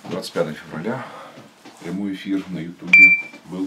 25 февраля, прямой эфир на Ютубе был.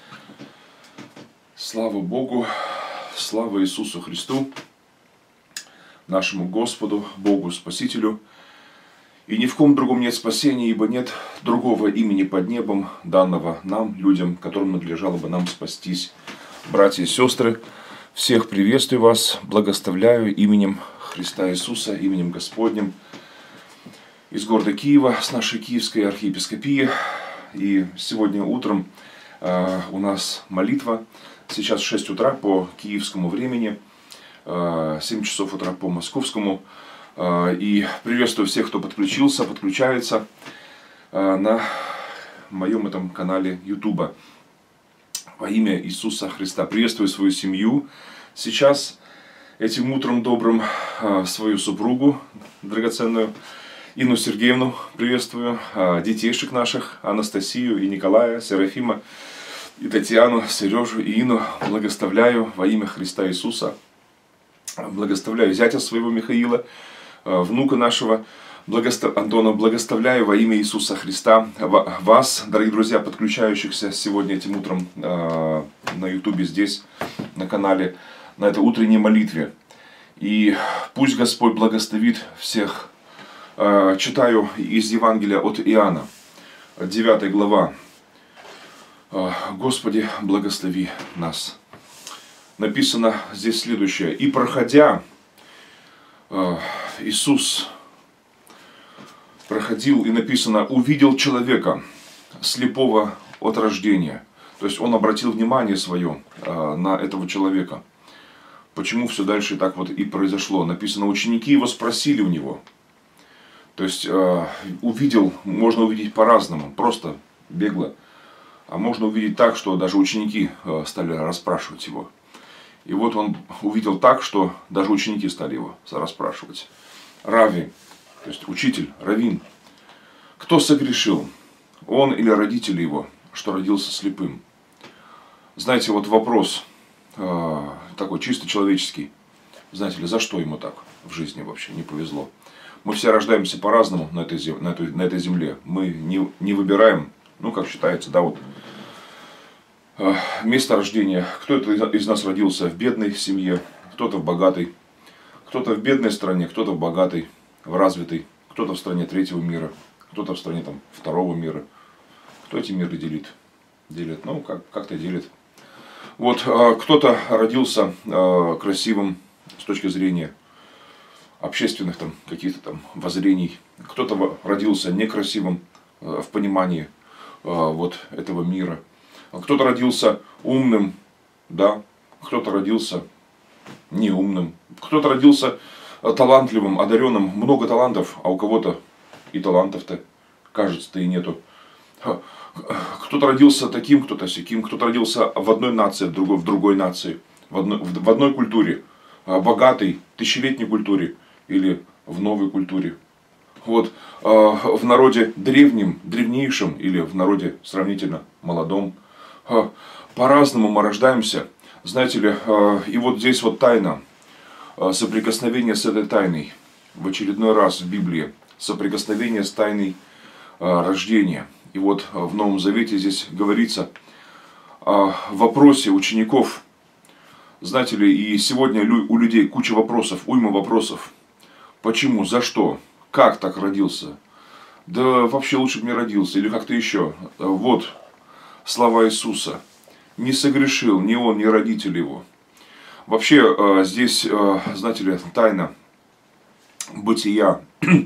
Слава Богу, слава Иисусу Христу, нашему Господу, Богу Спасителю. И ни в ком другом нет спасения, ибо нет другого имени под небом, данного нам, людям, которым надлежало бы нам спастись. Братья и сестры, всех приветствую вас, благословляю именем Христа Иисуса, именем Господним, из города Киева, с нашей Киевской архиепископии. И сегодня утром у нас молитва. Сейчас 6 утра по киевскому времени, 7 часов утра по московскому. И приветствую всех, кто подключается на моем этом канале Ютуба. Во имя Иисуса Христа. Приветствую свою семью. Сейчас этим утром добрым свою супругу драгоценную Инну Сергеевну приветствую, детейшек наших, Анастасию и Николая, Серафима и Татьяну, Сережу и Инну. Благословляю во имя Христа Иисуса. Благословляю зятя своего Михаила, внука нашего Антона. Благословляю во имя Иисуса Христа вас, дорогие друзья, подключающихся сегодня этим утром на Ютубе здесь, на канале, на этой утренней молитве. И пусть Господь благословит всех. Читаю из Евангелия от Иоанна, 9 глава. Господи, благослови нас. Написано здесь следующее. И проходя, Иисус проходил, и написано, увидел человека, слепого от рождения. То есть он обратил внимание свое на этого человека. Почему все дальше так вот и произошло? Написано, ученики его спросили у него. То есть увидел, можно увидеть по-разному, просто бегло. А можно увидеть так, что даже ученики стали расспрашивать его. И вот он увидел так, что даже ученики стали его расспрашивать. Рави, то есть учитель, раввин. Кто согрешил? Он или родители его, что родился слепым? Знаете, вот вопрос такой чисто человеческий. Знаете ли, за что ему так в жизни вообще не повезло? Мы все рождаемся по-разному на этой земле. Мы не выбираем, ну, как считается, да, вот, место рождения. Кто-то из нас родился в бедной семье, кто-то в богатой, кто-то в бедной стране, кто-то в богатой, в развитой, кто-то в стране третьего мира, кто-то в стране там второго мира. Кто эти миры делит? Делит, ну, как-то делит. Вот, кто-то родился красивым с точки зрения общественных там каких-то там воззрений. Кто-то родился некрасивым в понимании вот этого мира. Кто-то родился умным, да, кто-то родился неумным. Кто-то родился талантливым, одаренным, много талантов, а у кого-то и талантов-то, кажется-то, и нету. Кто-то родился таким, кто-то сяким, кто-то родился в одной нации, в другой нации, в одной культуре, богатой, тысячелетней культуре, или в новой культуре. Вот в народе древнейшем, или в народе сравнительно молодом. По-разному мы рождаемся. Знаете ли, и вот здесь вот тайна, соприкосновение с этой тайной. В очередной раз в Библии соприкосновение с тайной рождения. И вот в Новом Завете здесь говорится о вопросе учеников. Знаете ли, и сегодня у людей куча вопросов, уйма вопросов. Почему? За что? Как так родился? Да вообще лучше бы не родился. Или как-то еще. Вот слова Иисуса. Не согрешил ни он, ни родители его. Вообще здесь, знаете ли, тайна бытия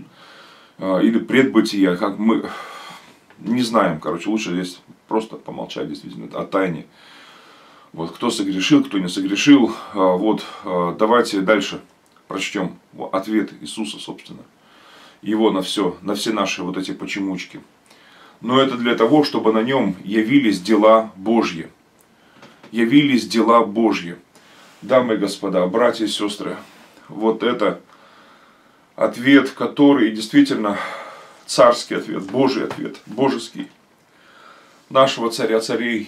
или предбытия, как мы не знаем. Короче, лучше здесь просто помолчать действительно о тайне. Вот кто согрешил, кто не согрешил. Вот давайте дальше прочтем ответ Иисуса, собственно, его на все наши вот эти почемучки. Но это для того, чтобы на нем явились дела Божьи. Явились дела Божьи. Дамы и господа, братья и сестры, вот это ответ, который действительно царский ответ, Божий ответ, божеский, нашего царя царей.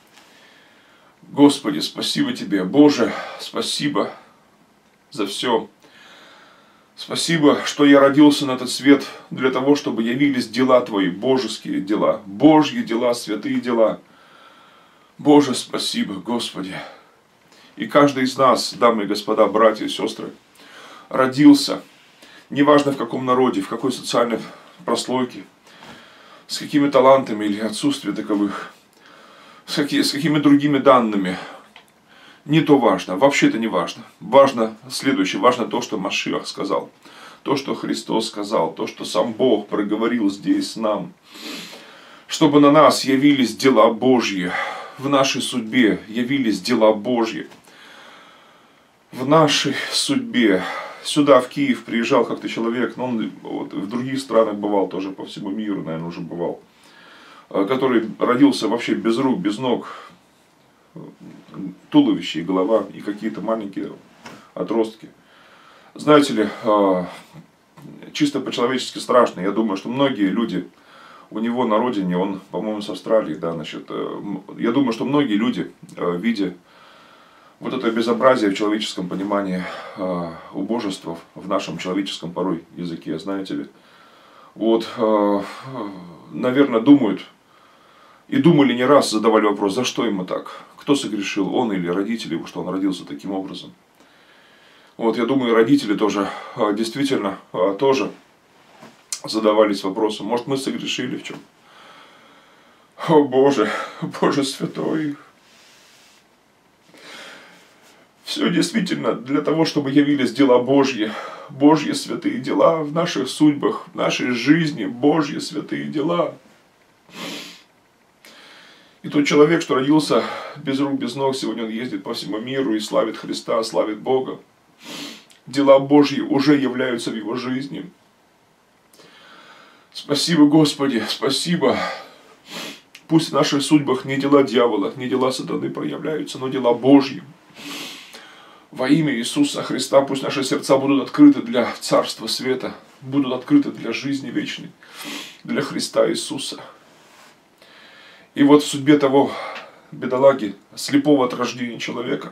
Господи, спасибо Тебе, Боже, спасибо за все. Спасибо, что я родился на этот свет для того, чтобы явились дела Твои, божеские дела, Божьи дела, святые дела. Боже, спасибо, Господи. И каждый из нас, дамы и господа, братья и сестры, родился, неважно в каком народе, в какой социальной прослойке, с какими талантами или отсутствием таковых, с какими другими данными. Не то важно, вообще это не важно. Важно следующее, важно то, что Машиах сказал, то, что Христос сказал, то, что сам Бог проговорил здесь нам. Чтобы на нас явились дела Божьи, в нашей судьбе явились дела Божьи. В нашей судьбе. Сюда, в Киев, приезжал как-то человек, но он вот, в других странах бывал, тоже по всему миру, наверное, уже бывал, который родился вообще без рук, без ног, туловище и голова, и какие-то маленькие отростки. Знаете ли, чисто по-человечески страшно. Я думаю, что многие люди, у него на родине, он, по-моему, с Австралии, да, значит, я думаю, что многие люди, видя вот это безобразие в человеческом понимании, убожества в нашем человеческом порой языке, знаете ли, вот, наверное, думают, и думали не раз, задавали вопрос, за что ему так? Кто согрешил, он или родители, что он родился таким образом? Вот, я думаю, родители тоже, действительно, тоже задавались вопросом, может, мы согрешили в чем? О, Боже, Боже святой! Все действительно для того, чтобы явились дела Божьи, Божьи святые дела в наших судьбах, в нашей жизни, Божьи святые дела. И тот человек, что родился без рук, без ног, сегодня он ездит по всему миру и славит Христа, славит Бога. Дела Божьи уже являются в его жизни. Спасибо, Господи, спасибо. Пусть в наших судьбах не дела дьявола, не дела сатаны проявляются, но дела Божьи. Во имя Иисуса Христа пусть наши сердца будут открыты для Царства Света, будут открыты для жизни вечной, для Христа Иисуса. И вот в судьбе того бедолаги, слепого от рождения человека,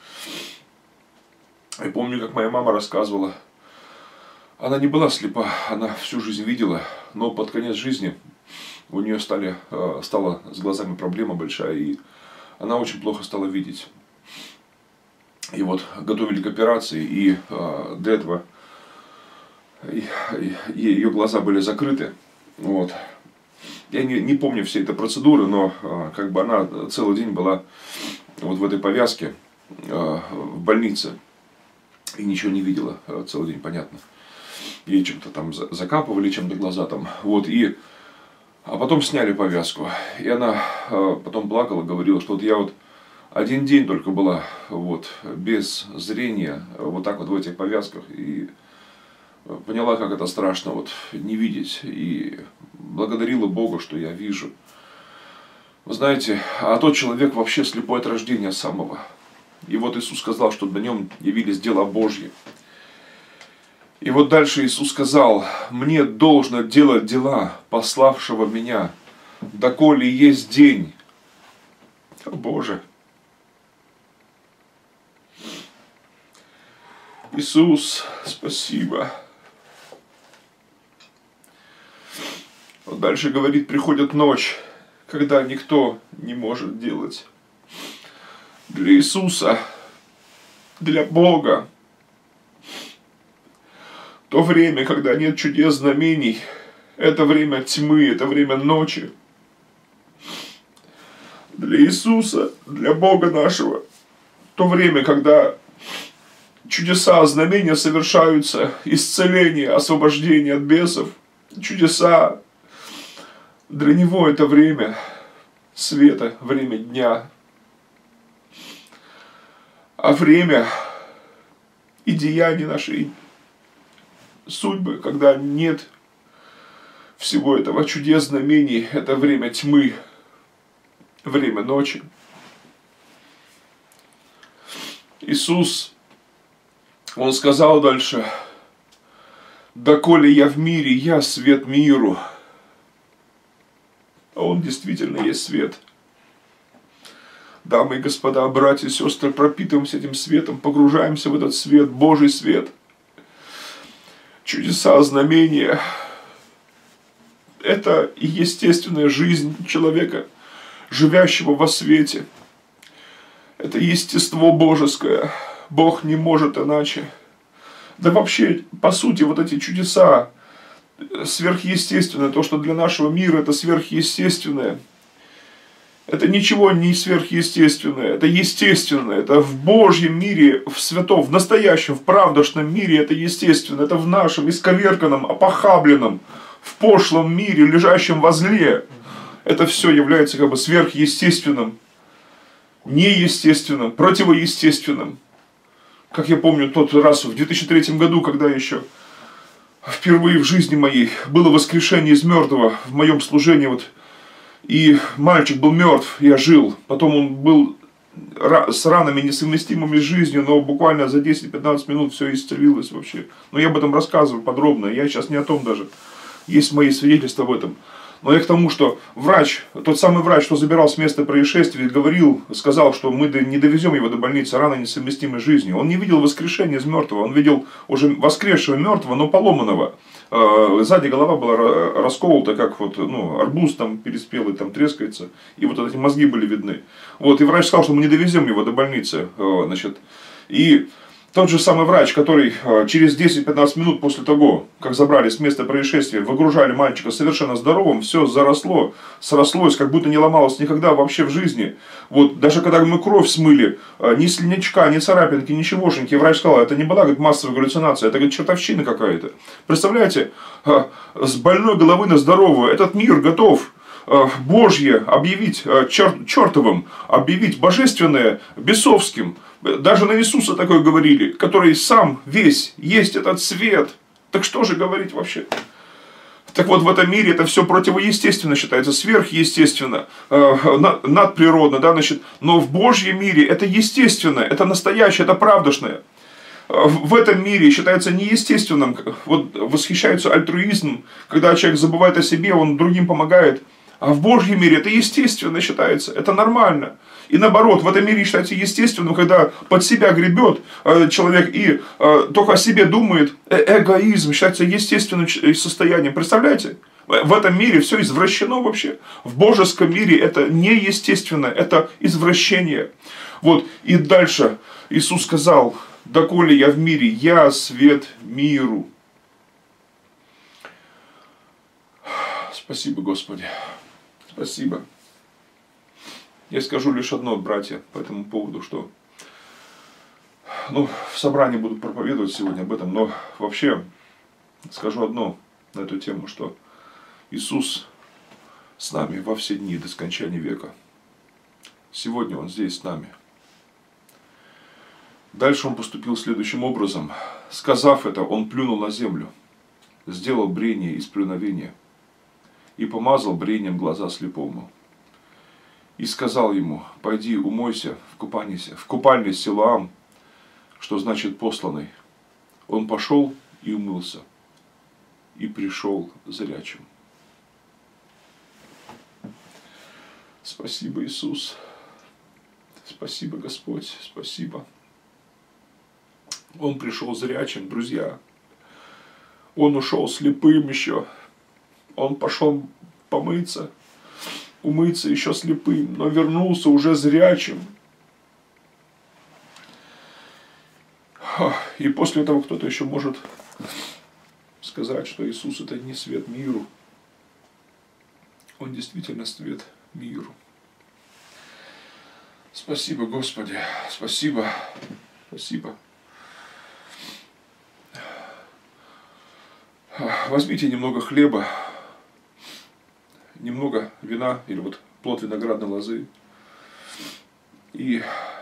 я помню, как моя мама рассказывала, она не была слепа, она всю жизнь видела, но под конец жизни у нее стала с глазами проблема большая, и она очень плохо стала видеть. И вот готовили к операции, и до этого ее глаза были закрыты. Вот. Я не помню всей этой процедуры, но как бы она целый день была вот в этой повязке в больнице и ничего не видела целый день, понятно. Ей чем-то там закапывали, чем-то глаза там. Вот, а потом сняли повязку. И она потом плакала, говорила, что вот я вот один день только была вот, без зрения, вот так вот в этих повязках. И поняла, как это страшно вот, не видеть. И благодарила Бога, что я вижу. Вы знаете, а тот человек вообще слепой от рождения самого. И вот Иисус сказал, что на нем явились дела Божьи. И вот дальше Иисус сказал, мне должно делать дела пославшего меня, доколе есть день. О, Боже! Иисус, спасибо. Вот дальше говорит, приходит ночь, когда никто не может делать. Для Иисуса, для Бога, то время, когда нет чудес, знамений, это время тьмы, это время ночи. Для Иисуса, для Бога нашего, то время, когда чудеса, знамения совершаются, исцеление, освобождение от бесов, чудеса. Для Него это время света, время дня. А время и деяний нашей судьбы, когда нет всего этого чудес, знамений, это время тьмы, время ночи. Иисус, Он сказал дальше, доколе я в мире, я свет миру. А Он действительно есть свет. Дамы и господа, братья и сестры, пропитываемся этим светом, погружаемся в этот свет, Божий свет. Чудеса, знамения – это и естественная жизнь человека, живящего во свете. Это естество божеское. Бог не может иначе. Да вообще, по сути, вот эти чудеса, сверхъестественное, то, что для нашего мира это сверхъестественное, это ничего не сверхъестественное, это естественное, это в Божьем мире, в святом, в настоящем, в правдошном мире это естественно, это в нашем исковерканном, опохабленном, в пошлом мире, лежащем во зле, это все является как бы сверхъестественным, неестественным, противоестественным. Как я помню тот раз в 2003 году, когда еще впервые в жизни моей было воскрешение из мертвого в моем служении, вот, и мальчик был мертв, я жил, потом он был с ранами несовместимыми с жизнью, но буквально за 10-15 минут все исцелилось вообще. Но я об этом рассказываю подробно, я сейчас не о том даже, есть мои свидетельства об этом. Но я к тому, что врач, тот самый врач, что забирал с места происшествия, сказал, что мы не довезем его до больницы, рано несовместимой с жизнью. Он не видел воскрешения из мертвого, он видел уже воскресшего мертвого, но поломанного. Сзади голова была расколота, как вот, арбуз там переспелый, там трескается, и вот эти мозги были видны. Вот, и врач сказал, что мы не довезем его до больницы, значит, и тот же самый врач, который через 10-15 минут после того, как забрали с места происшествия, выгружали мальчика совершенно здоровым, все заросло, срослось, как будто не ломалось никогда вообще в жизни. Вот, даже когда мы кровь смыли, ни слинячка, ни царапинки, ничегошеньки, врач сказал, это не была, говорит, массовая галлюцинация, это, говорит, чертовщина какая-то. Представляете, с больной головы на здоровую этот мир готов Божье объявить чертовым, объявить божественное бесовским. Даже на Иисуса такое говорили, который сам весь есть этот свет. Так что же говорить вообще? Так вот, в этом мире это все противоестественно считается, сверхъестественно, надприродно, да, значит, но в Божьем мире это естественно, это настоящее, это правдошное. В этом мире считается неестественным, вот восхищаются альтруизмом, когда человек забывает о себе, он другим помогает. А в Божьем мире это естественно считается, это нормально. И наоборот, в этом мире считается естественным, когда под себя гребет человек и только о себе думает. Эгоизм считается естественным состоянием. Представляете? В этом мире все извращено вообще. В божеском мире это неестественно, это извращение. Вот. И дальше Иисус сказал, доколе я в мире, я свет миру. Спасибо, Господи. Спасибо. Я скажу лишь одно, братья, по этому поводу, что в собрании буду проповедовать сегодня об этом, но вообще скажу одно на эту тему, что Иисус с нами во все дни до скончания века. Сегодня Он здесь с нами. Дальше Он поступил следующим образом. Сказав это, Он плюнул на землю, сделал брение из плюновения и помазал брением глаза слепому. И сказал ему, пойди умойся в купальне Силоам, что значит посланный. Он пошел и умылся, и пришел зрячим. Спасибо, Иисус. Спасибо, Господь. Спасибо. Он пришел зрячим, друзья. Он ушел слепым еще. Он пошел помыться, умыться еще слепым, но вернулся уже зрячим. И после этого кто-то еще может сказать, что Иисус это не свет миру. Он действительно свет миру. Спасибо, Господи. Спасибо. Спасибо. Возьмите немного хлеба, немного вина, или вот плод виноградной лозы, и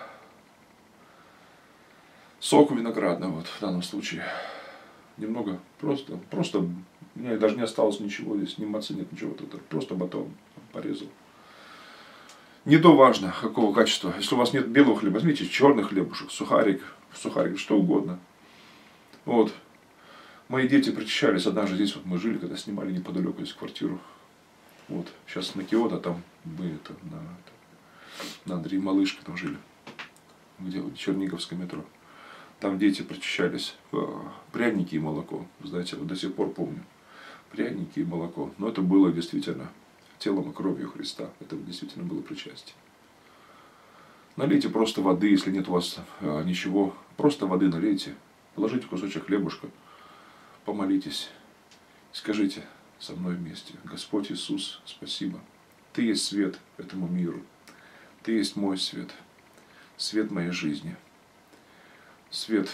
сок виноградного, вот в данном случае. Немного, просто, у меня даже не осталось ничего здесь, ни мацы нет, ничего, это просто батон порезал. Не то важно, какого качества. Если у вас нет белого хлеба, возьмите черный хлебушек, сухарик, что угодно. Вот. Мои дети причащались однажды здесь, вот мы жили, когда снимали неподалеку здесь квартиру. Вот, сейчас на Киото, там мы это, на Андрей Малышка там жили, где вот Черниговское метро. Там дети причащались пряники и молоко. Знаете, вот до сих пор помню. Пряники и молоко. Но это было действительно телом и кровью Христа. Это действительно было причастие. Налейте просто воды, если нет у вас ничего. Просто воды налейте. Положите кусочек хлебушка. Помолитесь. Скажите со мной вместе: Господь Иисус, спасибо. Ты есть свет этому миру. Ты есть мой свет. Свет моей жизни. Свет.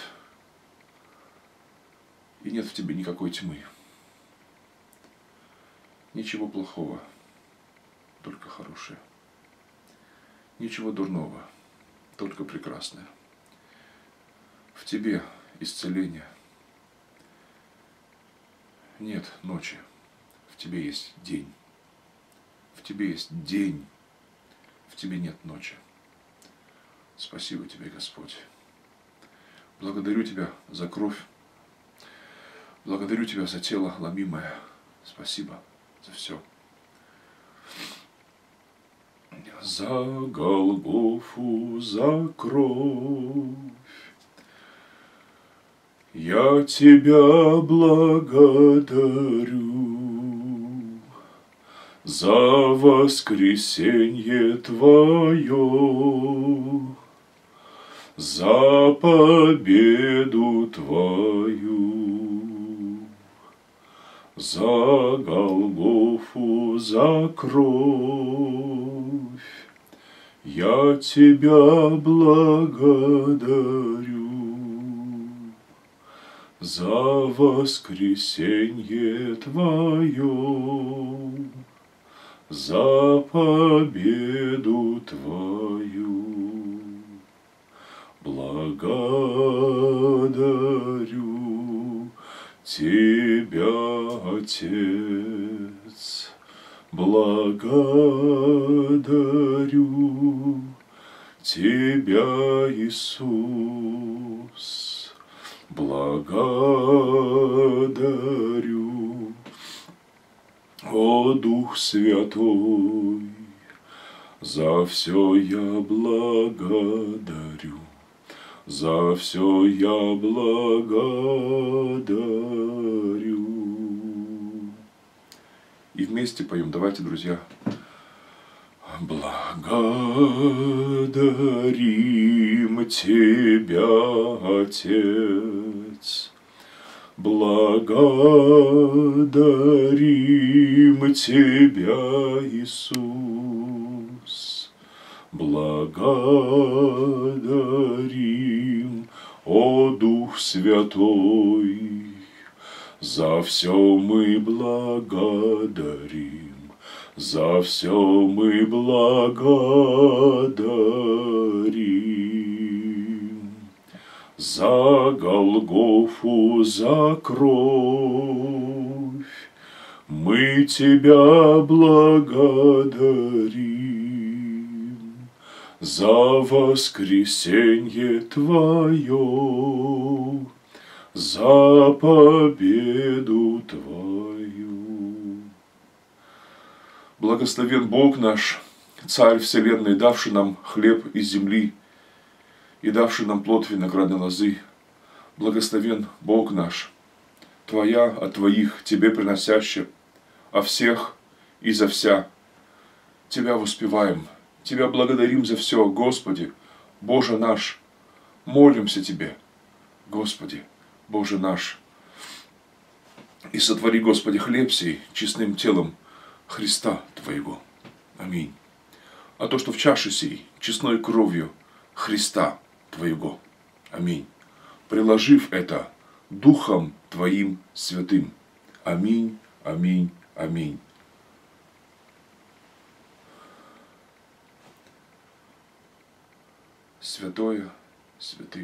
И нет в тебе никакой тьмы. Ничего плохого, только хорошее. Ничего дурного, только прекрасное. В тебе исцеление. Нет ночи, в тебе есть день. В тебе есть день, в тебе нет ночи. Спасибо тебе, Господь. Благодарю тебя за кровь. Благодарю тебя за тело ломимое. Спасибо за все. За Голгофу, за кровь я тебя благодарю, за воскресенье твое, за победу твою, за Голгофу, за кровь я тебя благодарю, за воскресенье твое, за победу твою. Благодарю тебя, Отец, благодарю тебя, Иисус, благодарю, о Дух Святой, за все я благодарю. За все я благодарю. И вместе поем. Давайте, друзья. Благодарим тебя, Отец. Благодарим тебя, Иисус. Благодарим, о Дух Святой, за все мы благодарим, за все мы благодарим, за Голгофу, за кровь мы тебя благодарим. За воскресенье твое, за победу твою. Благословен Бог наш, Царь вселенной, давший нам хлеб из земли и давший нам плод виноградной лозы. Благословен Бог наш, Твоя от Твоих, Тебе приносящих, о всех и за вся. Тебя воспеваем. Тебя благодарим за все, Господи, Боже наш, молимся Тебе, Господи, Боже наш. И сотвори, Господи, хлеб сей честным телом Христа Твоего. Аминь. А то, что в чаше сей, честной кровью Христа Твоего. Аминь. Приложив это Духом Твоим святым. Аминь, аминь, аминь. Святое святым.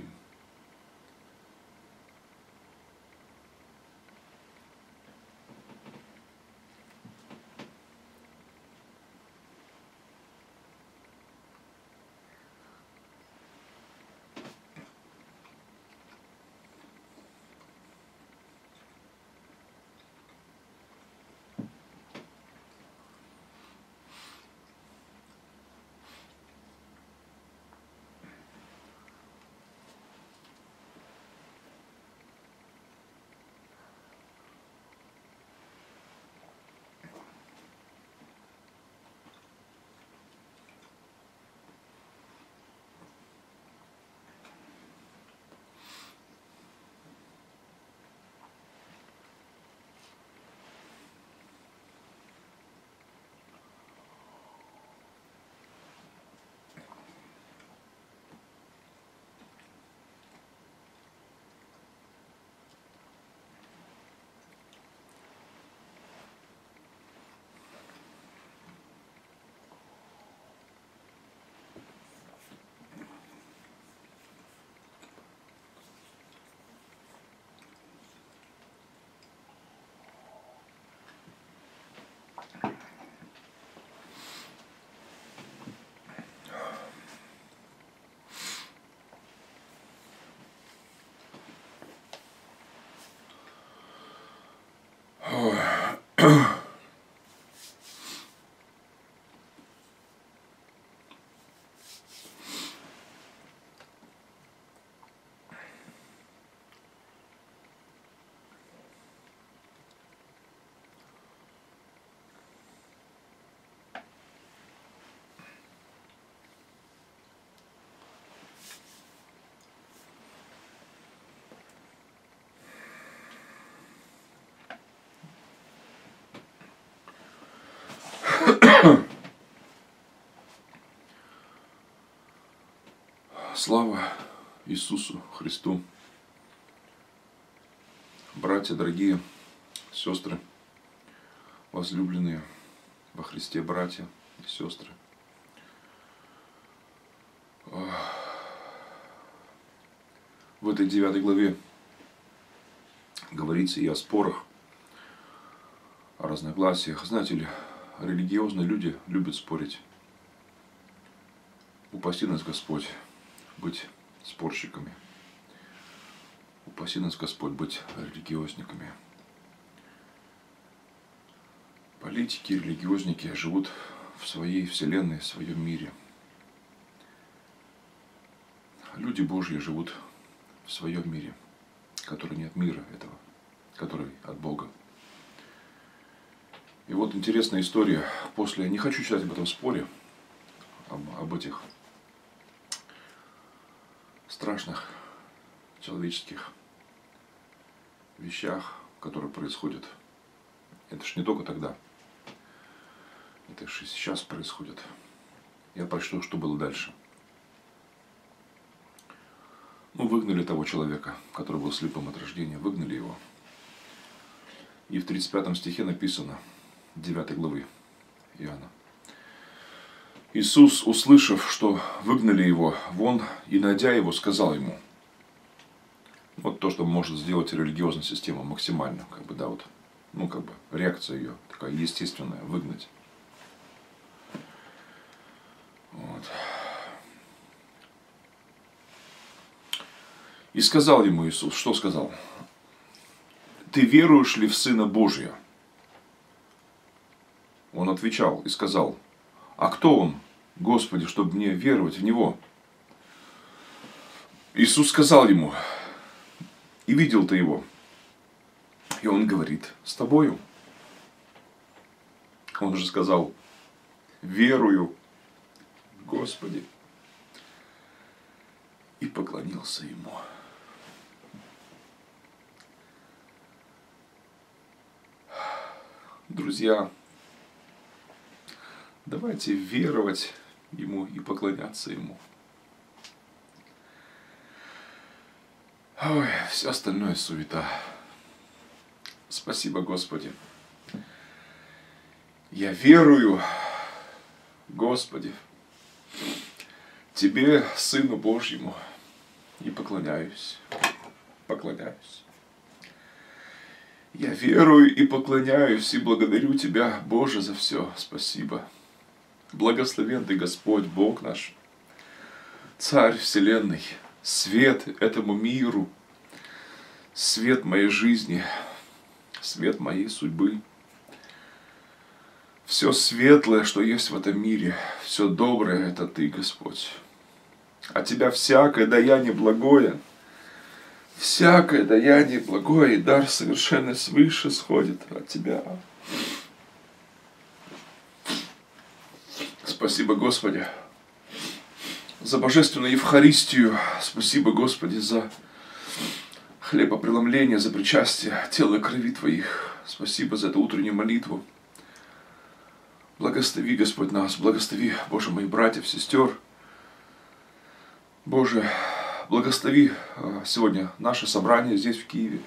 Слава Иисусу Христу! Братья, дорогие сестры, возлюбленные во Христе братья и сестры. В этой 9 главе говорится и о спорах, о разногласиях. Знаете ли, религиозные люди любят спорить. Упаси нас Господь быть спорщиками. Упаси нас Господь быть религиозниками. Политики, религиозники живут в своей вселенной, в своем мире. Люди Божьи живут в своем мире, который не от мира этого, который от Бога. И вот интересная история. После, я не хочу читать об этом споре, об этих страшных человеческих вещах, которые происходят. Это ж не только тогда. Это же и сейчас происходит. Я прочту, что было дальше. Выгнали того человека, который был слепым от рождения, выгнали его. И в 35 стихе написано, 9 главы Иоанна. Иисус, услышав, что выгнали его вон, и найдя его, сказал ему. Вот то, что может сделать религиозная система максимально, реакция ее такая естественная, выгнать. Вот. И сказал ему Иисус, что сказал? Ты веруешь ли в Сына Божия? Он отвечал и сказал, а кто он, Господи, чтобы мне веровать в Него? Иисус сказал ему, и видел ты его. И он говорит, с тобою. Он же сказал, верую, Господи. И поклонился ему. Друзья, давайте веровать Ему и поклоняться Ему. Ой, все остальное суета. Спасибо, Господи. Я верую, Господи, Тебе, Сыну Божьему, и поклоняюсь. Поклоняюсь. Я верую и поклоняюсь, и благодарю Тебя, Боже, за все. Спасибо. Благословен Ты, Господь, Бог наш, Царь Вселенной, свет этому миру, свет моей жизни, свет моей судьбы. Все светлое, что есть в этом мире, все доброе, это Ты, Господь. От Тебя всякое даяние благое, всякое даяние благое и дар совершенно свыше сходит от Тебя. Спасибо, Господи, за божественную Евхаристию. Спасибо, Господи, за хлебопреломление, за причастие тела и крови Твоих. Спасибо за эту утреннюю молитву. Благослови, Господь, нас. Благослови, Боже, моих братьев, сестер. Боже, благослови сегодня наше собрание здесь, в Киеве.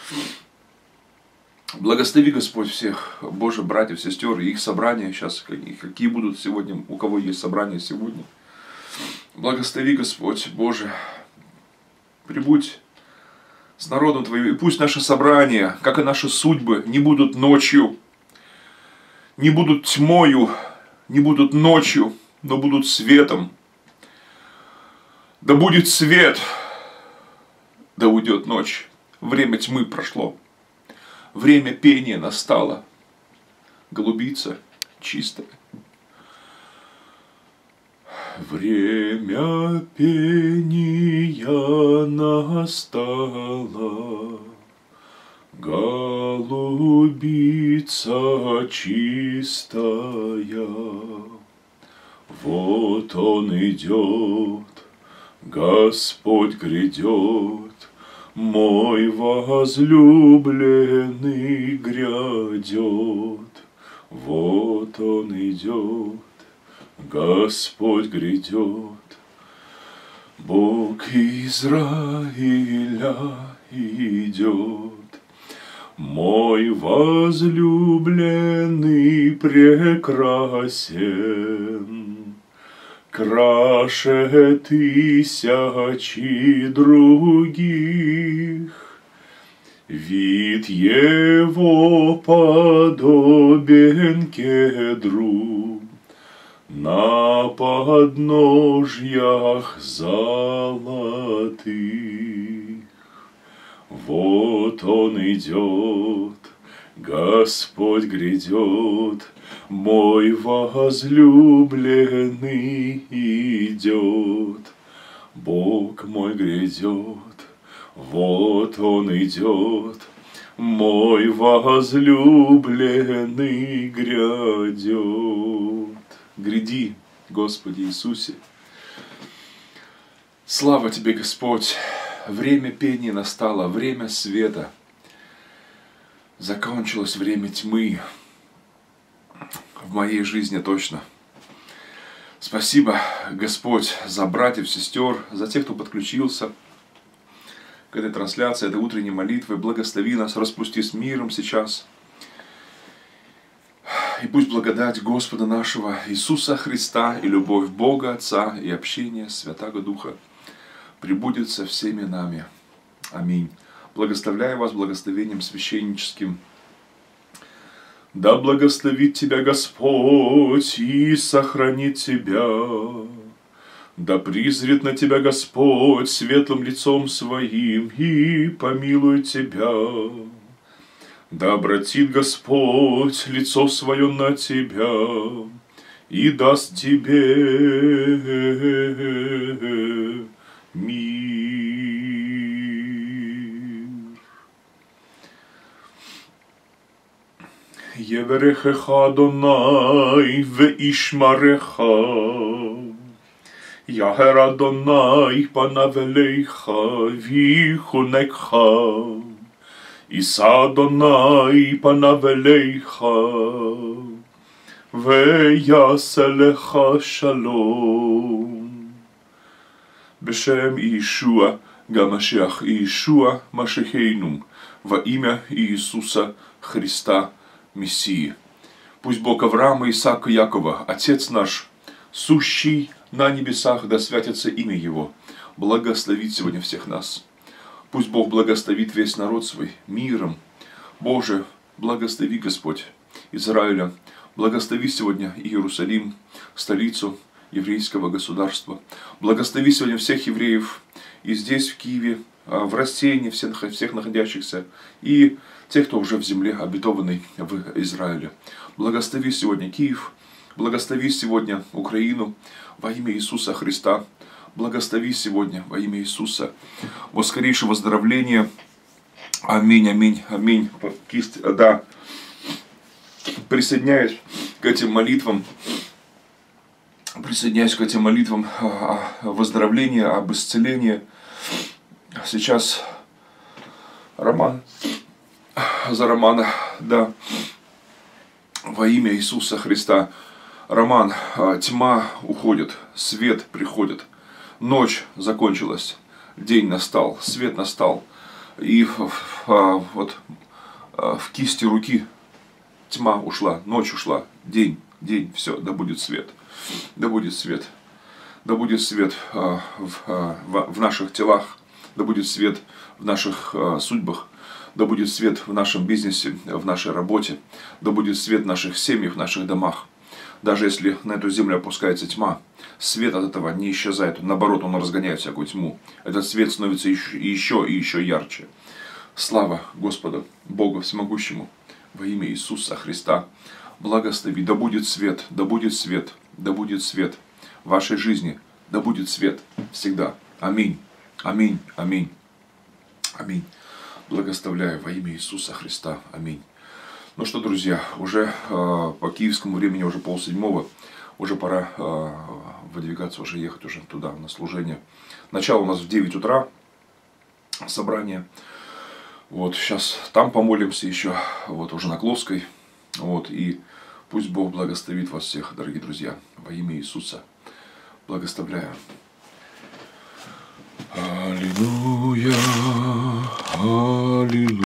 Благослови, Господь, всех, Боже, братьев, сестер и их собрания сейчас, какие будут сегодня, у кого есть собрание сегодня. Благослови, Господь, Боже, прибудь с народом Твоим, и пусть наши собрания, как и наши судьбы, не будут ночью, не будут тьмою, не будут ночью, но будут светом. Да будет свет, да уйдет ночь. Время тьмы прошло. Время пения настало. голубица чистая. Время пения настало, голубица чистая. Вот он идет, Господь грядет, мой возлюбленный грядет. Вот он идет, Господь грядет, Бог Израиля идет. Мой возлюбленный прекрасен, краше тысячи других. Вид его подобен кедру на подножьях золотых. Вот он идет, Господь грядет, мой возлюбленный идет, Бог мой грядет. Вот он идет, мой возлюбленный грядет. Гряди, Господи Иисусе. Слава Тебе, Господь. Время пения настало, время света. Закончилось время тьмы. В моей жизни точно. Спасибо, Господь, за братьев, сестер, за тех, кто подключился к этой трансляции, этой утренней молитвы. Благослови нас, распусти с миром сейчас. И пусть благодать Господа нашего Иисуса Христа и любовь Бога Отца и общение Святаго Духа пребудет со всеми нами. Аминь. Благословляю вас благословением священническим. Да благословит тебя Господь и сохранит тебя. Да призрит на тебя Господь светлым лицом своим и помилует тебя. Да обратит Господь лицо свое на тебя и даст тебе мир. Еверехеха Адонай веишмареха. Яхер Адонай панав элейха вихунекха. Иса Адонай панав элейха ויעשה לך שלום. בשם ישוע, גם משיח ישוע Машихейну, во имя Иисуса Христа Мессии. Пусть Бог Авраама, Исаака, Якова, Отец наш, сущий на небесах, да святится имя Его, благословит сегодня всех нас. Пусть Бог благословит весь народ свой миром. Боже, благослови, Господь, Израиля. Благослови сегодня Иерусалим, столицу еврейского государства. Благослови сегодня всех евреев и здесь, в Киеве, в Рассеянии, всех находящихся, и тех, кто уже в земле обетованной в Израиле. Благослови сегодня Киев, благослови сегодня Украину во имя Иисуса Христа. Благослови сегодня во имя Иисуса во скорейшее выздоровление. Аминь, аминь, аминь. Да. Присоединяюсь к этим молитвам о выздоровлении, об исцелении. Сейчас Романа, да, во имя Иисуса Христа. Роман, тьма уходит, свет приходит, ночь закончилась, день настал, свет настал, и вот в кисти руки тьма ушла, ночь ушла, день, все, да будет свет, да будет свет, да будет свет в наших телах, да будет свет в наших судьбах, да будет свет в нашем бизнесе, в нашей работе, да будет свет в наших семьях, в наших домах. Даже если на эту землю опускается тьма, свет от этого не исчезает, наоборот, он разгоняет всякую тьму. Этот свет становится еще и еще ярче. Слава Господу, Богу Всемогущему, во имя Иисуса Христа. благослови. Да будет свет, да будет свет, да будет свет в вашей жизни, да будет свет всегда. Аминь, аминь, аминь, аминь. Благословляю во имя Иисуса Христа. Аминь. Ну что, друзья, уже по киевскому времени уже 6:30, уже пора выдвигаться, уже ехать уже туда, на служение. Начало у нас в 9 утра собрание. Вот, сейчас там помолимся еще, вот, уже на Кловской. Вот, и пусть Бог благословит вас всех, дорогие друзья, во имя Иисуса. Благословляю. Аллилуйя, аллилуйя.